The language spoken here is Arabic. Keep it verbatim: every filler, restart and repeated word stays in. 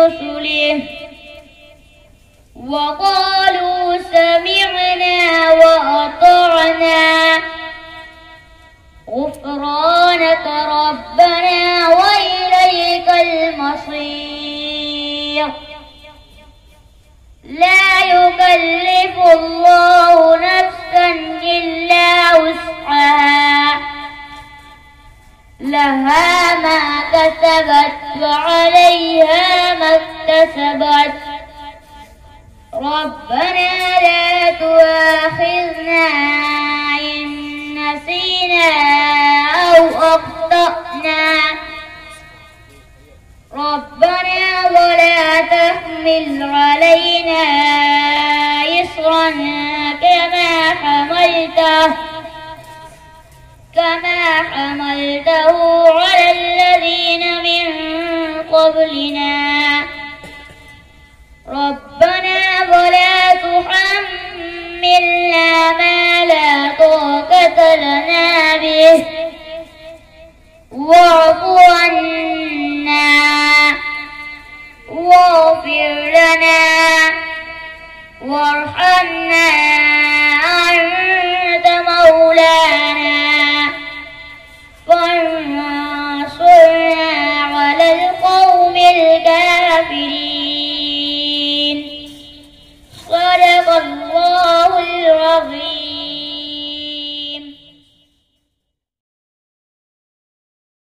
رسله وقالوا سمعنا وأطعنا غفرانك ربنا وإليك المصير. لا يكلف الله نفسا إلا وسعها لها ما كسبت وعليها ما اكتسبت ربنا لا تؤاخذنا إن نسينا أو أخطأنا ربنا ولا تحمل علينا إصرا كما حملته كما حملته على الذين من قبلنا ربنا ولا تحملنا ما لا طاقة لنا به